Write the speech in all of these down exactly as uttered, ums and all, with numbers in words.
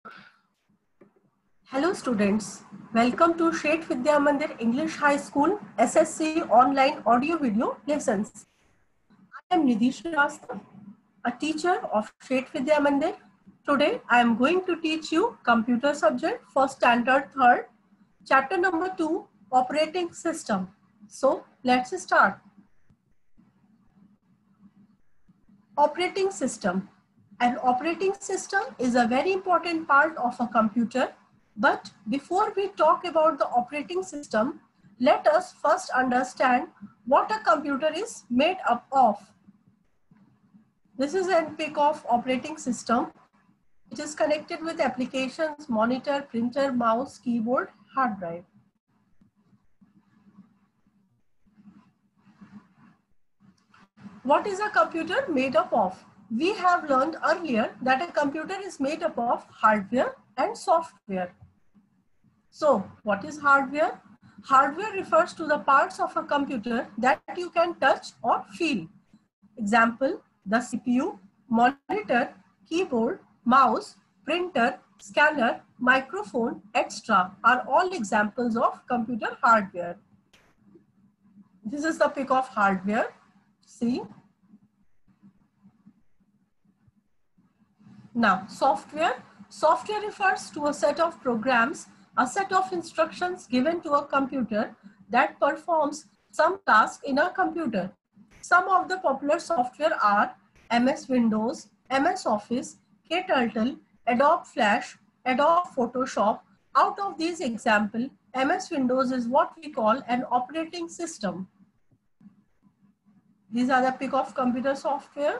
Hello students, welcome to Shet Vidya Mandir English High School S S C online audio video lessons. I am Nidhi Shrivastava, a teacher of Shet Vidya Mandir. Today I am going to teach you computer subject for standard third, chapter number two, operating system. So let's start. Operating system. An operating system is a very important part of a computer. But before we talk about the operating system, let us first understand what a computer is made up of. This is a pic of operating system. It is connected with applications, monitor, printer, mouse, keyboard, hard drive. What is a computer made up of? We have learned earlier that a computer is made up of hardware and software. So, what is hardware? Hardware refers to the parts of a computer that you can touch or feel. Example, the C P U, monitor, keyboard, mouse, printer, scanner, microphone, et cetera are all examples of computer hardware. This is the pic of hardware. See? Now, software. Software refers to a set of programs, a set of instructions given to a computer that performs some task in a computer. Some of the popular software are M S Windows, M S Office, KTurtle, Adobe Flash, Adobe Photoshop. Out of these examples, M S Windows is what we call an operating system. These are the pic of computer software.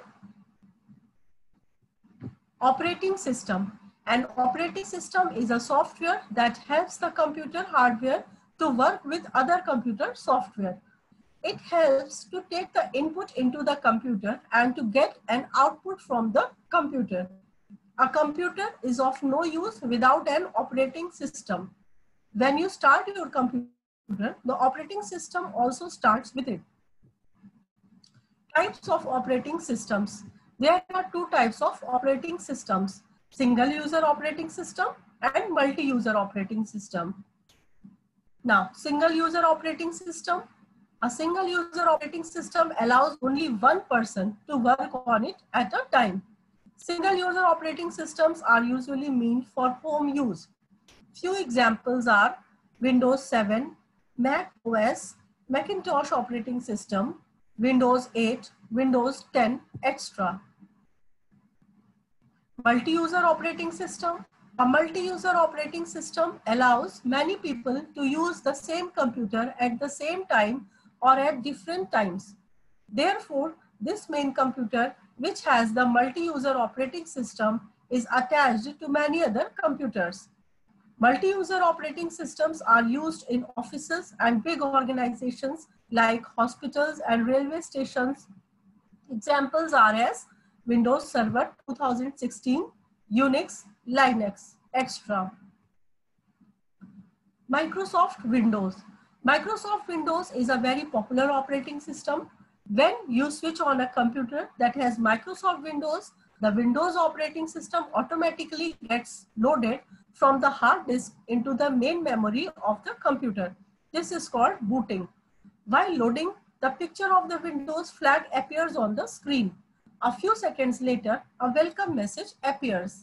Operating system. An operating system is a software that helps the computer hardware to work with other computer software. It helps to take the input into the computer and to get an output from the computer. A computer is of no use without an operating system. When you start your computer, the operating system also starts with it. Types of operating systems. There are two types of operating systems: single user operating system and multi-user operating system. Now, single user operating system. A single user operating system allows only one person to work on it at a time. Single user operating systems are usually meant for home use. Few examples are Windows seven, Mac O S, Macintosh operating system, Windows eight, Windows ten, et cetera. Multi-user operating system. A multi-user operating system allows many people to use the same computer at the same time or at different times. Therefore, this main computer, which has the multi-user operating system, is attached to many other computers. Multi-user operating systems are used in offices and big organizations like hospitals and railway stations. Examples are as Windows Server two thousand sixteen, Unix, Linux, et cetera. Microsoft Windows. Microsoft Windows is a very popular operating system. When you switch on a computer that has Microsoft Windows, the Windows operating system automatically gets loaded from the hard disk into the main memory of the computer. This is called booting. While loading, the picture of the Windows flag appears on the screen. A few seconds later, a welcome message appears.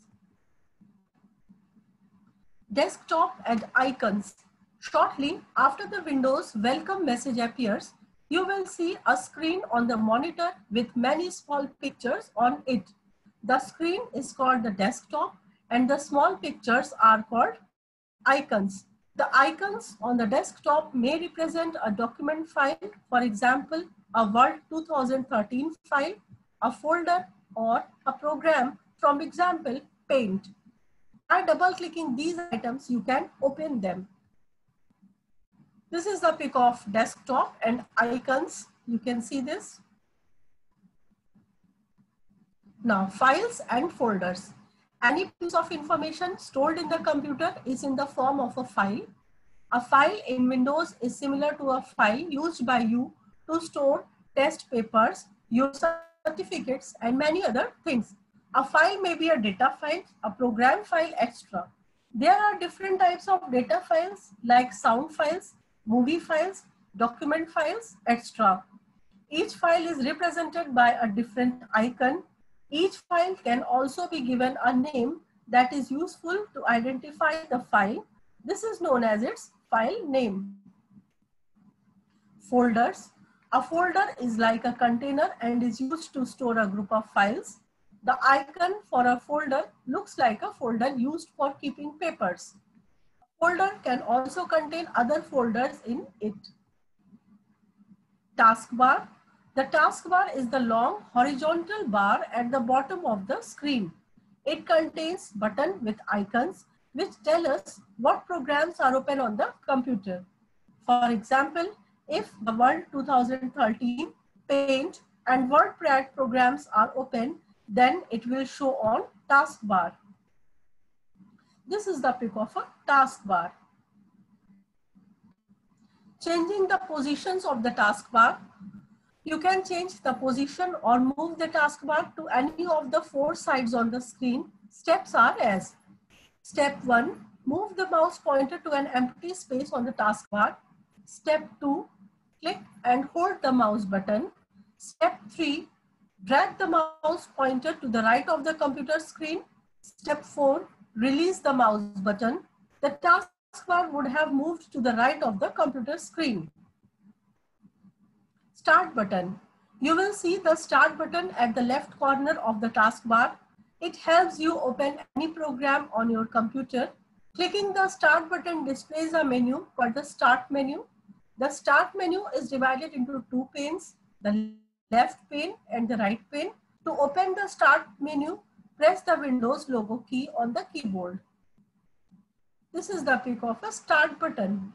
Desktop and icons. Shortly after the Windows welcome message appears, you will see a screen on the monitor with many small pictures on it. The screen is called the desktop and the small pictures are called icons. The icons on the desktop may represent a document file, for example, a Word two thousand thirteen file, a folder, or a program, from example, Paint. By double-clicking these items, you can open them. This is the pic of desktop and icons. You can see this. Now, files and folders. Any piece of information stored in the computer is in the form of a file. A file in Windows is similar to a file used by you to store test papers, your certificates, and many other things. A file may be a data file, a program file, et cetera. There are different types of data files like sound files, movie files, document files, et cetera. Each file is represented by a different icon. Each file can also be given a name that is useful to identify the file. This is known as its file name. Folders. A folder is like a container and is used to store a group of files. The icon for a folder looks like a folder used for keeping papers. A folder can also contain other folders in it. Taskbar. The taskbar is the long horizontal bar at the bottom of the screen. It contains buttons with icons which tell us what programs are open on the computer. For example, if the Word two thousand thirteen, Paint and WordPad programs are open, then it will show on taskbar. This is the pic of a taskbar. Changing the positions of the taskbar. You can change the position or move the taskbar to any of the four sides on the screen. Steps are as: Step one, move the mouse pointer to an empty space on the taskbar. Step two, click and hold the mouse button. Step three, drag the mouse pointer to the right of the computer screen. Step four, release the mouse button. The taskbar would have moved to the right of the computer screen. Start button. You will see the start button at the left corner of the taskbar. It helps you open any program on your computer. Clicking the start button displays a menu called the start menu. The start menu is divided into two panes, the left pane and the right pane. To open the start menu, press the Windows logo key on the keyboard. This is the pic of a start button.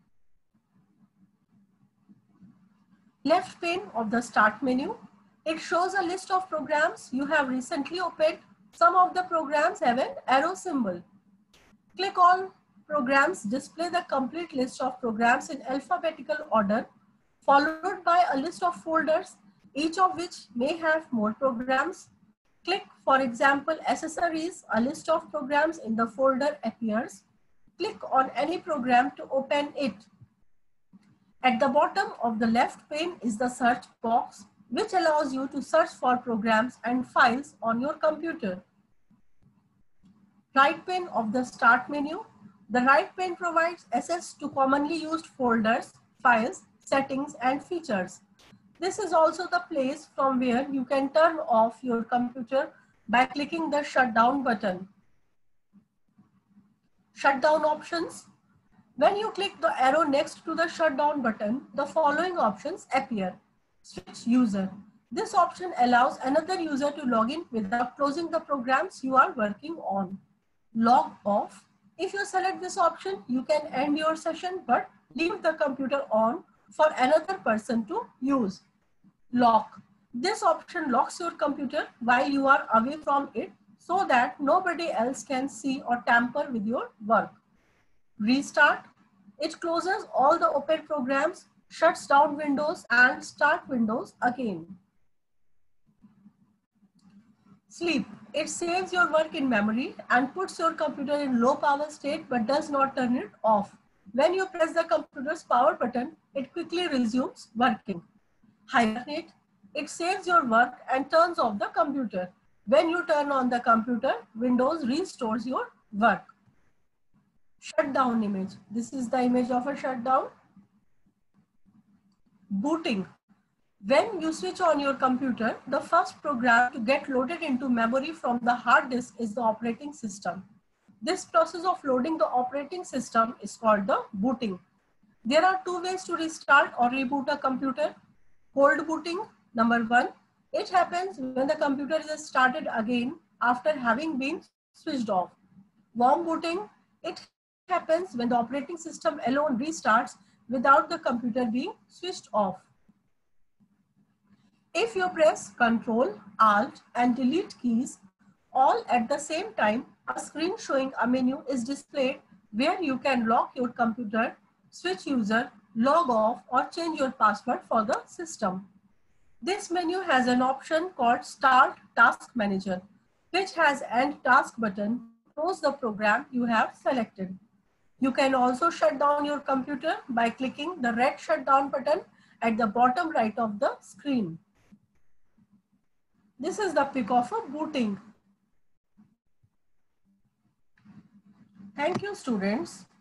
Left pane of the start menu. It shows a list of programs you have recently opened. Some of the programs have an arrow symbol. Click on Programs, display the complete list of programs in alphabetical order, followed by a list of folders, each of which may have more programs. Click, for example, Accessories, a list of programs in the folder appears. Click on any program to open it. At the bottom of the left pane is the search box, which allows you to search for programs and files on your computer. Right pane of the start menu. The right pane provides access to commonly used folders, files, settings, and features. This is also the place from where you can turn off your computer by clicking the shutdown button. Shutdown options. When you click the arrow next to the shutdown button, the following options appear. Switch user. This option allows another user to log in without closing the programs you are working on. Log off. If you select this option, you can end your session but leave the computer on for another person to use. Lock. This option locks your computer while you are away from it so that nobody else can see or tamper with your work. Restart. It closes all the open programs, shuts down Windows, and starts Windows again. Sleep. It saves your work in memory and puts your computer in low power state but does not turn it off. When you press the computer's power button, it quickly resumes working. Hibernate. It saves your work and turns off the computer. When you turn on the computer, Windows restores your work. Shutdown image. This is the image of a shutdown. Booting. When you switch on your computer, the first program to get loaded into memory from the hard disk is the operating system. This process of loading the operating system is called the booting. There are two ways to restart or reboot a computer. Cold booting, number one. It happens when the computer is started again after having been switched off. Warm booting, it happens when the operating system alone restarts without the computer being switched off. If you press Control, Alt, and Delete keys all at the same time, a screen showing a menu is displayed where you can lock your computer, switch user, log off, or change your password for the system. This menu has an option called Start Task Manager. which has End Task button, close the program you have selected. You can also shut down your computer by clicking the red shutdown button at the bottom right of the screen. This is the pic of a booting. Thank you, students.